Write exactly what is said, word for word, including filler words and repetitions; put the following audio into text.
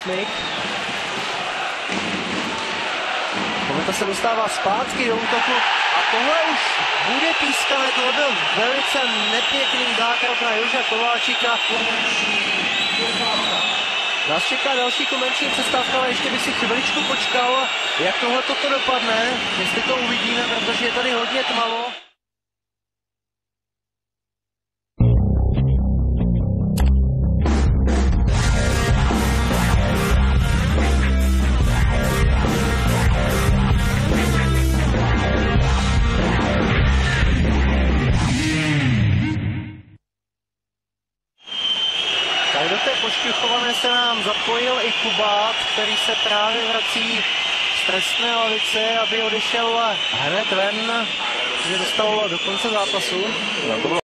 Mik. Kometa se dostává zpátky do útoku a tohle už bude pískané, tohle byl velice nepěkný zákrok na Joža Kováčika. Nás čeká další komerční přestávka, ale ještě bych si chviličku počkal, jak tohle toto dopadne, jestli to uvidíme, protože je tady hodně tmavo. Tak do té pošťuchované se nám zapojil i Kubát, který se právě vrací z trestné lavice, aby odešel hned ven, že dostal do konce zápasu.